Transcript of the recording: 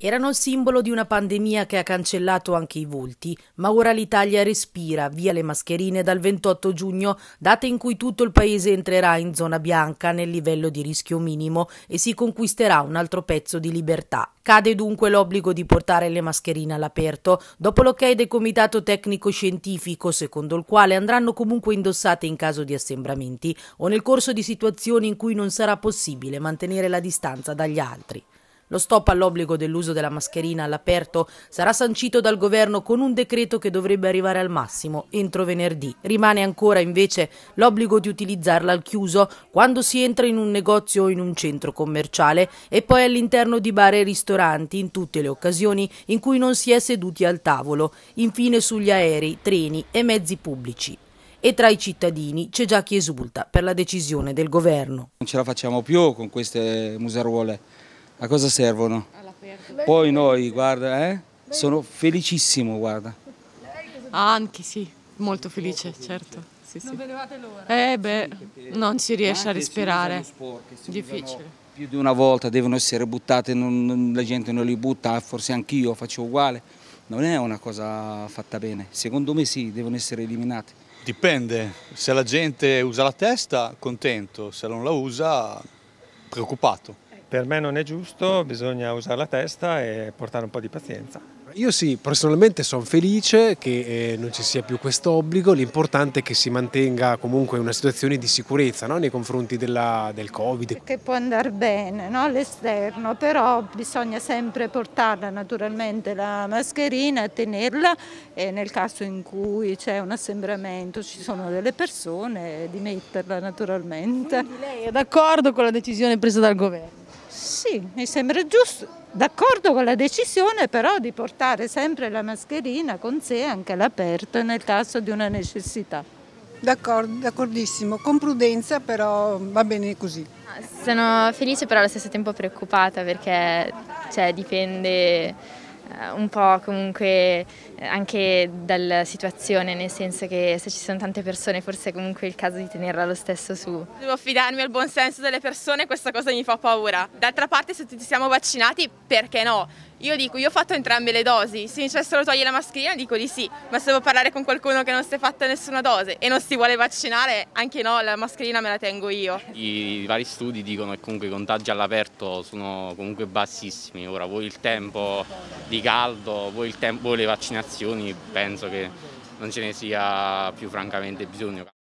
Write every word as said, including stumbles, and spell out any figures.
Erano il simbolo di una pandemia che ha cancellato anche i volti, ma ora l'Italia respira, via le mascherine dal ventotto giugno, data in cui tutto il paese entrerà in zona bianca nel livello di rischio minimo e si conquisterà un altro pezzo di libertà. Cade dunque l'obbligo di portare le mascherine all'aperto, dopo l'ok del Comitato Tecnico Scientifico, secondo il quale andranno comunque indossate in caso di assembramenti o nel corso di situazioni in cui non sarà possibile mantenere la distanza dagli altri. Lo stop all'obbligo dell'uso della mascherina all'aperto sarà sancito dal governo con un decreto che dovrebbe arrivare al massimo entro venerdì. Rimane ancora invece l'obbligo di utilizzarla al chiuso quando si entra in un negozio o in un centro commerciale e poi all'interno di bar e ristoranti in tutte le occasioni in cui non si è seduti al tavolo, infine sugli aerei, treni e mezzi pubblici. E tra i cittadini c'è già chi esulta per la decisione del governo. Non ce la facciamo più con queste museruole. A cosa servono? Poi noi, guarda, eh, sono felicissimo, guarda. Ah, anche sì, molto felice, certo. Sì, sì. Non vedevate l'ora? Eh beh, non si riesce a respirare, difficile. Più di una volta devono essere buttate, non, non, la gente non li butta, forse anch'io faccio uguale. Non è una cosa fatta bene, secondo me sì, devono essere eliminate. Dipende, se la gente usa la testa, contento, se non la usa, preoccupato. Per me non è giusto, bisogna usare la testa e portare un po' di pazienza. Io sì, personalmente sono felice che eh, non ci sia più questo obbligo, l'importante è che si mantenga comunque una situazione di sicurezza, no? Nei confronti della, del Covid. Che può andare bene, no? All'esterno, però bisogna sempre portarla naturalmente la mascherina, tenerla e nel caso in cui c'è un assembramento, ci sono delle persone, di metterla naturalmente. Quindi lei è d'accordo con la decisione presa dal governo? Sì, mi sembra giusto, d'accordo con la decisione però di portare sempre la mascherina con sé anche all'aperto nel caso di una necessità. D'accordo, d'accordissimo, con prudenza però va bene così. Sono felice però allo stesso tempo preoccupata perché cioè, dipende un po' comunque anche dalla situazione, nel senso che se ci sono tante persone forse è comunque il caso di tenerla lo stesso su. Devo fidarmi al buon senso delle persone, questa cosa mi fa paura. D'altra parte se tutti siamo vaccinati, perché no? Io dico, io ho fatto entrambe le dosi, se mi dicessero togli la mascherina dico di sì, ma se devo parlare con qualcuno che non si è fatta nessuna dose e non si vuole vaccinare, anche no, la mascherina me la tengo io. I vari studi dicono che comunque i contagi all'aperto sono comunque bassissimi, ora voi il tempo di caldo, voi, il tempo, voi le vaccinazioni, penso che non ce ne sia più francamente bisogno.